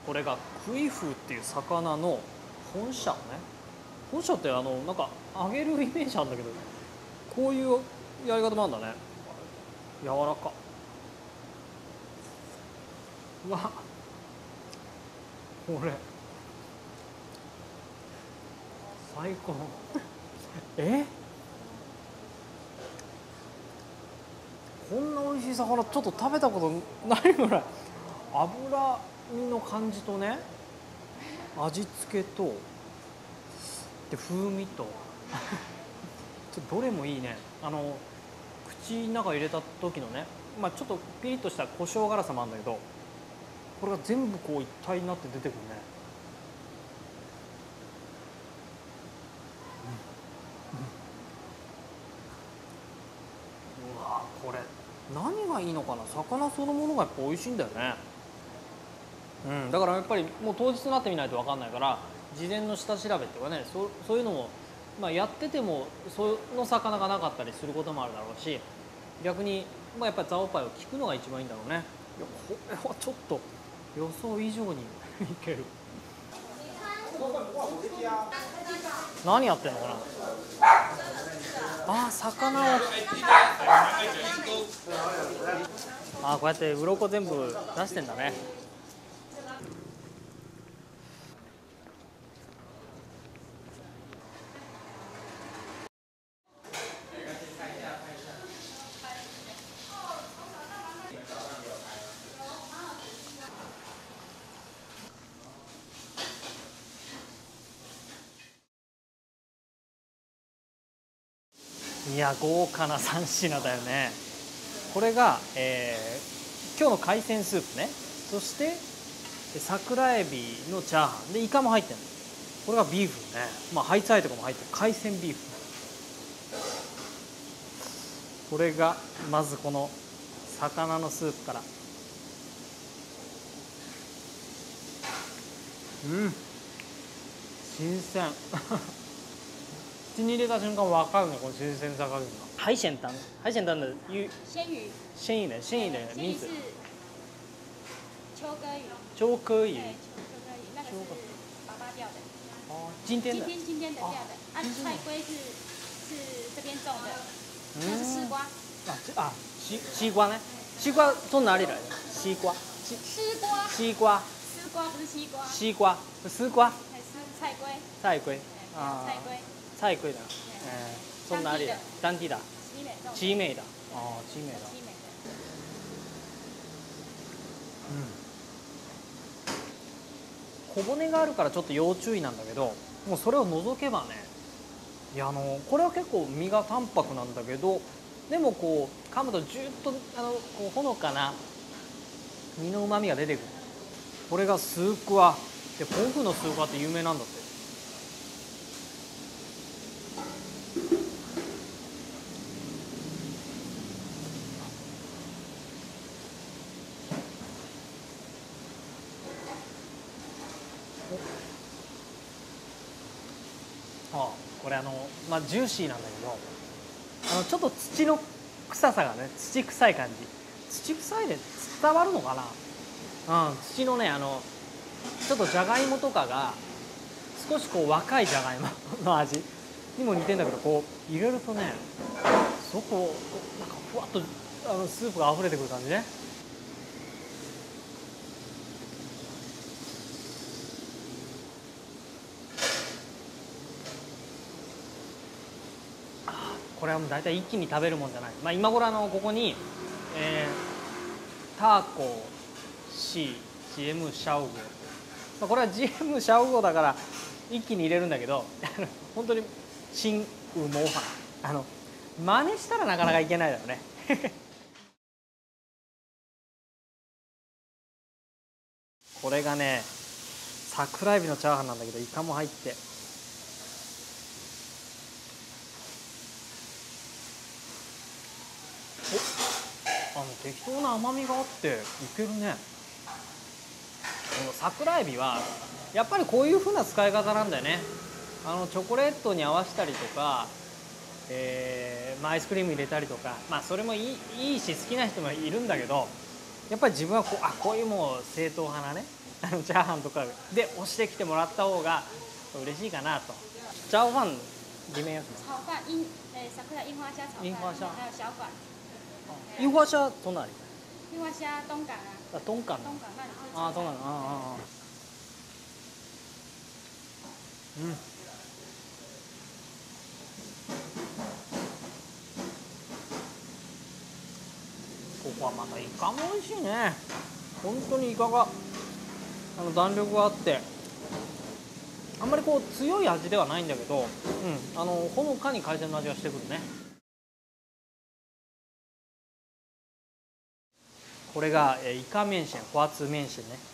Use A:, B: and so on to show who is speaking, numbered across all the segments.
A: これがクイフっていう魚の本社ね。本社ってなんか揚げるイメージあるんだけど、こういうやり方もあるんだね。柔らか。うわ、これ最高。こんな美味しい魚ちょっと食べたことないぐらい、脂身の感じとね、味付けとで風味とちょっとどれもいいね。口の中入れた時のね、まあ、ちょっとピリッとした胡椒辛さもあるんだけど、これが全部こう一体になって出てくるね。うわ、これ何がいいのかな。魚そのものがやっぱ美味しいんだよね。だからやっぱりもう当日になってみないと分かんないから、事前の下調べっていうかね、そういうのも、まあ、やっててもその魚がなかったりすることもあるだろうし、逆に、まあ、やっぱりザオパイを聞くのが一番いいんだろうね。いや、これはちょっと予想以上にいける。何やってんのかな。あ、魚をこうやって鱗全部出してんだね。いや、豪華な3品だよね。これが、今日の海鮮スープね。そして桜エビのチャーハンでイカも入ってるの。これがビーフね。まあハイツアイとかも入ってる海鮮ビーフ。これがまずこの魚のスープから。新鮮。口に入れた瞬間分かるね、この新鮮さ加減が。海鮮汤，海鲜汤的鲜鱼的名字。
B: 秋歌鱼。
A: 秋歌鱼。
B: 对，秋歌鱼，那个是爸爸钓的。
A: 哦，今天的。
B: 今天的钓的。菜龟是这边种的，那是丝瓜。
A: 西瓜呢？西瓜从哪里来的？西瓜。西瓜
B: 不是西瓜。
A: 西瓜是丝瓜。
B: 还是菜龟？
A: 菜龟。
B: 菜龟。
A: 菜龟的。从哪里的？当地的。奇美的。哦，奇美的。小骨があるからちょっと要注意なんだけど、もうそれを除けばね、いやこれは結構身が淡白なんだけど、でもこう噛むとジュッとこうほのかな身の旨味が出てくる。これがスークワで、甲府のスークワって有名なんだって。これまあジューシーなんだけど、ちょっと土の臭さがね、土臭い感じ。土臭いで伝わるのかな。土のね、ちょっとじゃがいもとかが少しこう若いじゃがいもの味にも似てんだけど、こう入れるとね、そこなんかふわっとスープが溢れてくる感じね。これはもう大体一気に食べるもんじゃない。まあ、今頃ここに、ターコ C、GM シャオゴ、まあ、これは GM シャオゴだから一気に入れるんだけど本当に新ウモファン真似したらなかなかいけないだろうねこれがね、桜エビのチャーハンなんだけど、イカも入って。適当な甘みがあっていけるね。この桜エビはやっぱりこういう風な使い方なんだよね。チョコレートに合わせたりとか、まあ、アイスクリーム入れたりとか、まあそれもいいし好きな人もいるんだけど、やっぱり自分はこういうもう正統派なねチャーハンとかで押してきてもらった方が嬉しいかなと。チャオファン里面有什么？
B: 炒饭桜樱花虾炒饭，
A: 樱花虾
B: 还有小馆，
A: 樱花虾从哪里？
B: 樱花虾东港啊，
A: 啊，东港。
B: 东港那里会吃
A: あ、そうなの。ああ。うん。ここはまたイカも美味しいね。本当にイカが弾力があって、あんまりこう強い味ではないんだけど、ほのかに海鮮の味がしてくるね。これがイカ麺線、ホアツ麺線ね。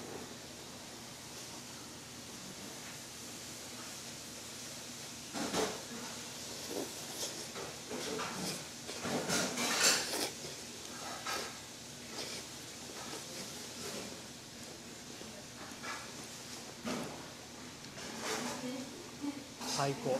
A: 最高。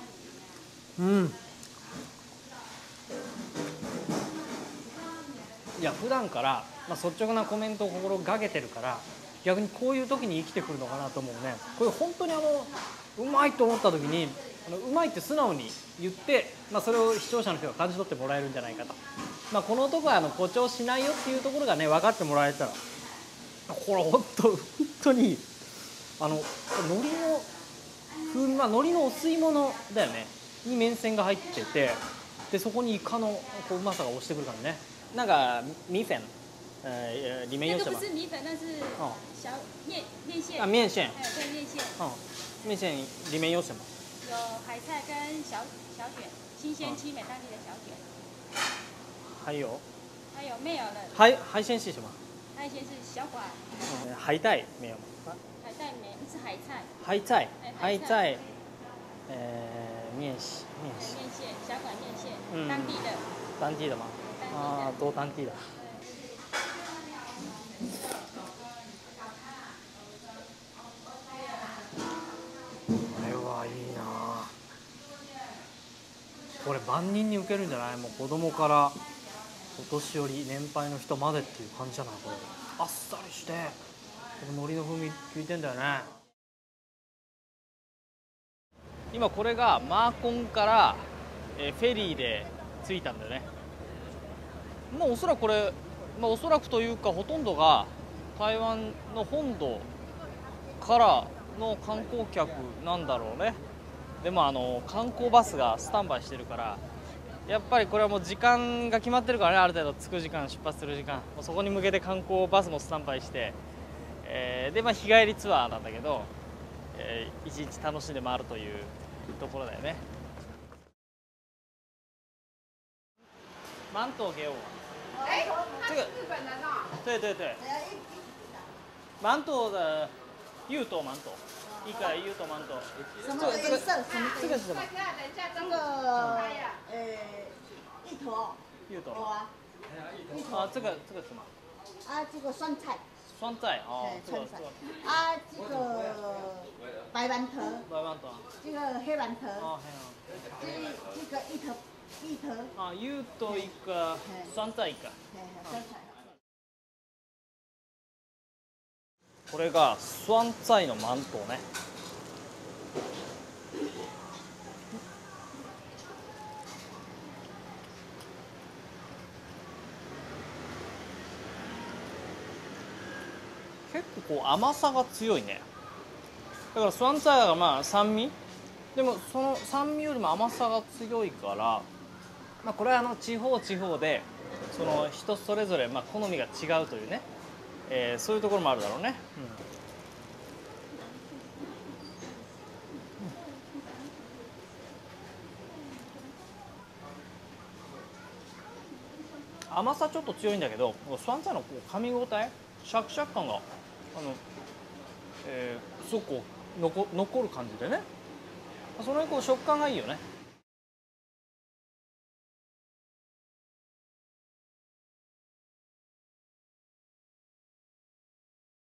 A: いや普段から、率直なコメントを心がけてるから、逆にこういう時に生きてくるのかなと思うね。これ本当にうまいと思った時にうまいって素直に言って、それを視聴者の人が感じ取ってもらえるんじゃないかと。この男は誇張しないよっていうところがね分かってもらえたら、これ本当に海苔の風味、海苔のお吸い物だよねに麺線が入ってて、でそこにイカのうまさが押してくるからね。なんか米粉里面有什么？
B: 那个不是米粉，那是小面线。
A: 啊，面线。
B: 对，面线。
A: 面线里面有什么？
B: 有海菜跟小卷，新鲜七美当地的小卷。
A: 还有
B: 没有了？
A: 海鲜是什么？
B: 海鲜是小管。
A: 海带没有吗？
B: 海带没，是海菜。
A: 海菜，面线。
B: 小管面线，当地的
A: 吗？啊，都当地的。これはいいな。これ万人に受けるんじゃない？もう子供からお年寄り、年配の人までっていう感じじゃない？これあっさりして海苔の風味効いてんだよね。今これがマーコンからフェリーで着いたんだよね。おそらくこれ、おそらくというかほとんどが台湾の本土からの観光客なんだろうね。でも観光バスがスタンバイしてるから、やっぱりこれはもう時間が決まってるからね。ある程度着く時間、出発する時間、そこに向けて観光バスもスタンバイして、で日帰りツアーなんだけど、一日楽しんで回るというところだよね。マント给我。这个对对对，馒头的柚豆馒头，一个柚豆馒头。
C: 什么颜色？什么？
A: 这个是什么？
C: 这个芋头。
A: 柚豆。
C: 啊。
A: 啊，这个什么？
C: 啊，这个酸菜。
A: 酸菜哦，
C: 酸菜。啊，这个白馒头。这个黑馒头。哦，黑哦。这个芋头。
A: あ、柚とイカ、酸菜イカ。これが酸菜のマントね。結構こう甘さが強いね。だから酸菜が酸味、でもその酸味よりも甘さが強いから。これは地方でその人それぞれ好みが違うというね、そういうところもあるだろうね。甘さちょっと強いんだけど、酸菜の噛み応え、シャクシャク感がすごく残る感じでね、その食感がいいよね。